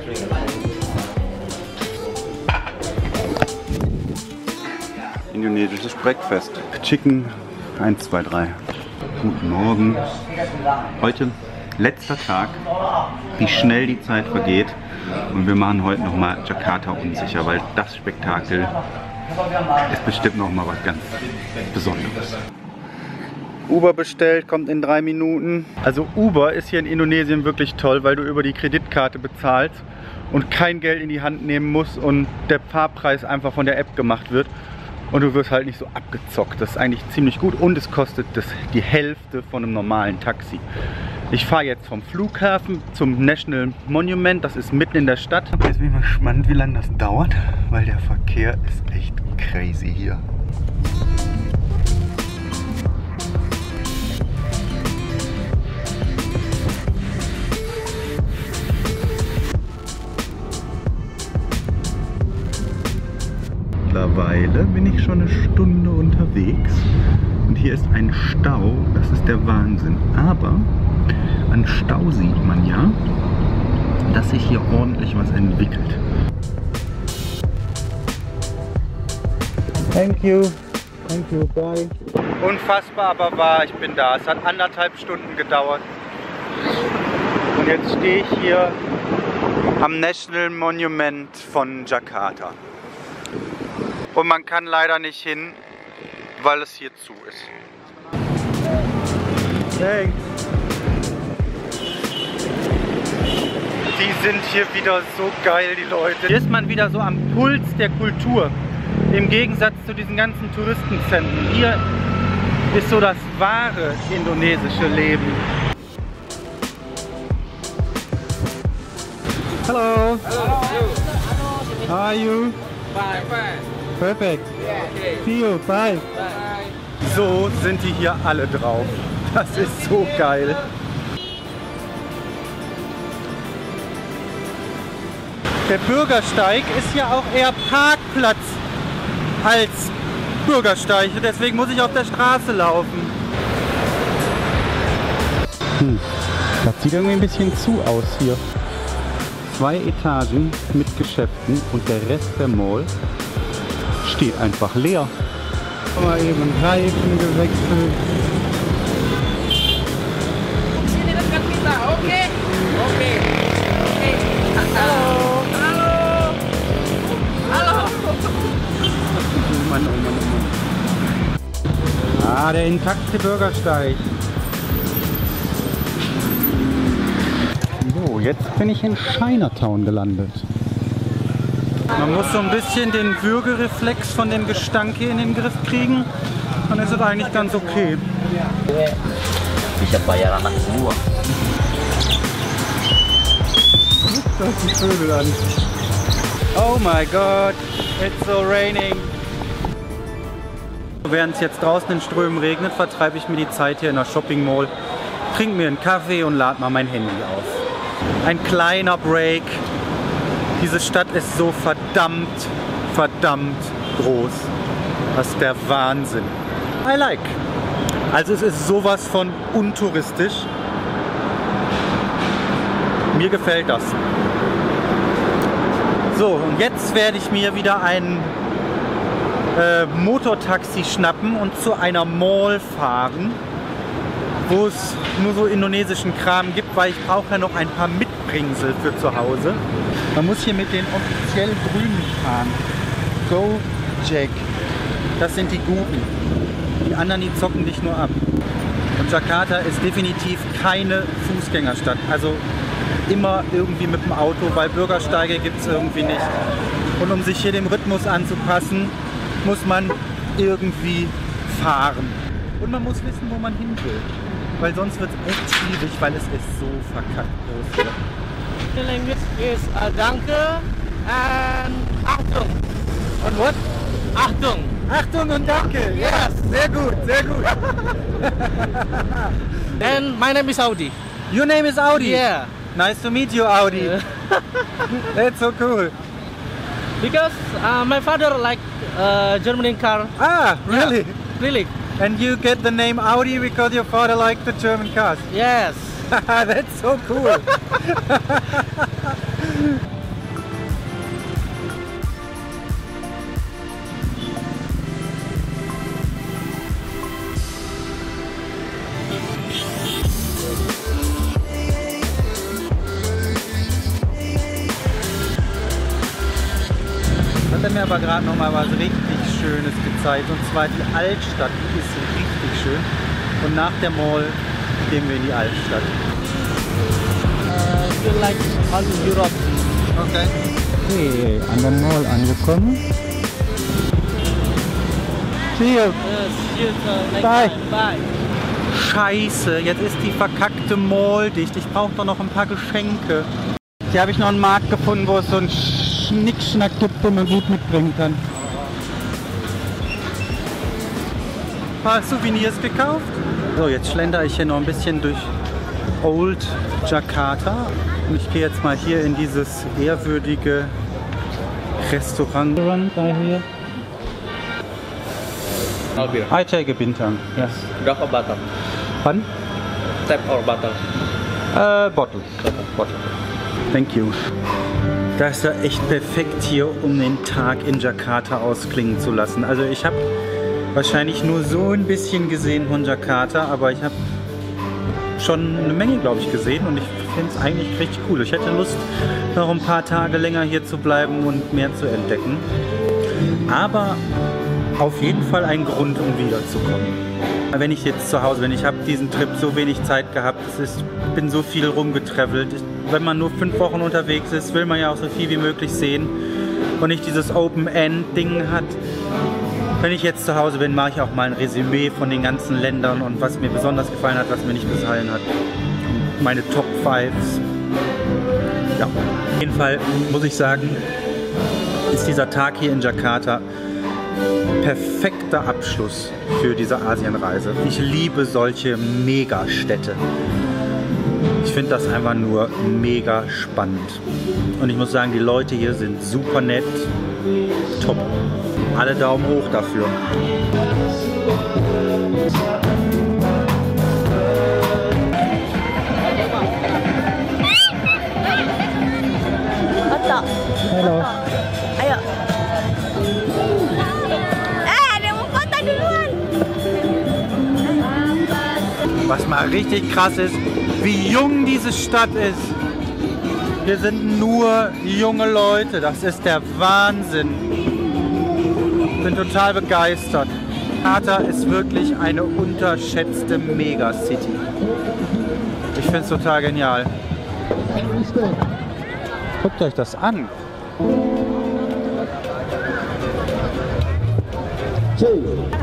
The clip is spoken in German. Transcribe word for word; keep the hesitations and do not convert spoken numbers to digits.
Indonesisches Breakfast. Chicken eins, zwei, drei. Guten Morgen. Heute letzter Tag. Wie schnell die Zeit vergeht. Und wir machen heute nochmal Jakarta unsicher, weil das Spektakel ist bestimmt nochmal was ganz Besonderes. Uber bestellt, kommt in drei Minuten. Also Uber ist hier in Indonesien wirklich toll, weil du über die Kreditkarte bezahlst und kein Geld in die Hand nehmen musst und der Fahrpreis einfach von der App gemacht wird. Und du wirst halt nicht so abgezockt. Das ist eigentlich ziemlich gut und es kostet das die Hälfte von einem normalen Taxi. Ich fahre jetzt vom Flughafen zum National Monument, das ist mitten in der Stadt. Jetzt bin ich mal gespannt, wie lange das dauert, weil der Verkehr ist echt crazy hier. Mittlerweile bin ich schon eine Stunde unterwegs und hier ist ein Stau, das ist der Wahnsinn. Aber an Stau sieht man ja, dass sich hier ordentlich was entwickelt. Thank you. Thank you, bye. Unfassbar, aber wahr, ich bin da. Es hat anderthalb Stunden gedauert. Und jetzt stehe ich hier am National Monument von Jakarta. Und man kann leider nicht hin, weil es hier zu ist. Thanks. Die sind hier wieder so geil, die Leute. Hier ist man wieder so am Puls der Kultur. Im Gegensatz zu diesen ganzen Touristenzentren. Hier ist so das wahre indonesische Leben. Hello. Hello. How are you? Fine, fine. Perfect. Yeah, okay. See you. Bye. Bye. So sind die hier alle drauf. Das ist so geil. Der Bürgersteig ist ja auch eher Parkplatz als Bürgersteig. Deswegen muss ich auf der Straße laufen. Hm. Das sieht irgendwie ein bisschen zu aus hier. Zwei Etagen mit Geschäften und der Rest der Mall steht einfach leer. Mal eben Reifen gewechselt. Okay. Okay. Okay. Hallo. Hallo. Hallo. Oh Mann, oh Mann, oh Mann. Ah, der intakte Bürgersteig. So, jetzt bin ich in Chinatown gelandet. Man muss so ein bisschen den Würgereflex von dem Gestank hier in den Griff kriegen. Dann ist es eigentlich ganz okay. Bisa bayar anak semua. Das sieht Vögel an. Oh my God, it's so raining. Während es jetzt draußen in Strömen regnet, vertreibe ich mir die Zeit hier in der Shopping Mall. Trinke mir einen Kaffee und lade mal mein Handy auf. Ein kleiner Break. Diese Stadt ist so verdammt, verdammt groß. Das ist der Wahnsinn. I like. Also es ist sowas von untouristisch. Mir gefällt das. So, und jetzt werde ich mir wieder ein äh, Motortaxi schnappen und zu einer Mall fahren, wo es nur so indonesischen Kram gibt, weil ich brauche ja noch ein paar Mitbringsel für zu Hause. Man muss hier mit den offiziell Grünen fahren. Gojek. Das sind die Guten. Die anderen, die zocken dich nur ab. Und Jakarta ist definitiv keine Fußgängerstadt. Also immer irgendwie mit dem Auto, weil Bürgersteige gibt es irgendwie nicht. Und um sich hier dem Rhythmus anzupassen, muss man irgendwie fahren. Und man muss wissen, wo man hin will. Weil sonst wird es echt schwierig, weil es ist so verkackt groß hier. The language is uh, Danke and Achtung. Und what? Achtung. Achtung und Danke. Yes. Sehr gut, sehr gut. And my name is Audi. Your name is Audi? Yeah. Nice to meet you, Audi. That's so cool. Because uh, my father like uh, German car. Ah, really? Yeah, really. And you get the name Audi because your father liked the German cars? Yes. That's so cool. aber gerade noch mal was richtig Schönes gezeigt. Und zwar die Altstadt, die ist richtig schön. Und nach der Mall gehen wir in die Altstadt. Uh, you like all Europe. Okay. Okay, an der Mall angekommen. See you. Yes, yes, uh, like Bye. that. Bye. Scheiße, jetzt ist die verkackte Mall dicht. Ich brauche doch noch ein paar Geschenke. Hier habe ich noch einen Markt gefunden, wo es so einen Schnickschnack gibt, den man gut mitbringen kann. Ein paar Souvenirs gekauft. So, jetzt schlendere ich hier noch ein bisschen durch Old Jakarta. Und ich gehe jetzt mal hier in dieses ehrwürdige Restaurant. Hier. Albir. I take a bintang. Yes. Drop a bottle. Pardon? Tap or bottle. Äh, Bottle. Bottle. Thank you. Das ist ja echt perfekt hier, um den Tag in Jakarta ausklingen zu lassen. Also ich habe wahrscheinlich nur so ein bisschen gesehen von Jakarta, aber ich habe schon eine Menge, glaube ich, gesehen und ich finde es eigentlich richtig cool. Ich hätte Lust, noch ein paar Tage länger hier zu bleiben und mehr zu entdecken. Aber auf jeden Fall ein Grund, um wiederzukommen. Wenn ich jetzt zu Hause bin, ich habe diesen Trip so wenig Zeit gehabt, es ist, bin so viel rumgetravelt. Ich, wenn man nur fünf Wochen unterwegs ist, will man ja auch so viel wie möglich sehen und nicht dieses Open-End-Ding hat. Wenn ich jetzt zu Hause bin, mache ich auch mal ein Resümee von den ganzen Ländern und was mir besonders gefallen hat, was mir nicht gefallen hat. Und meine Top Fives. Ja, auf jeden Fall muss ich sagen, ist dieser Tag hier in Jakarta perfekter Abschluss für diese Asienreise. Ich liebe solche Megastädte. Ich finde das einfach nur mega spannend. Und ich muss sagen, die Leute hier sind super nett. Top. Alle Daumen hoch dafür. Hello. Ayo. Eh, ada mau foto duluan. Was mal richtig krass ist, wie jung diese Stadt ist. Hier sind nur junge Leute. Das ist der Wahnsinn. Ich bin total begeistert. Jakarta ist wirklich eine unterschätzte Megacity. Ich finde es total genial. Guckt euch das an. Two.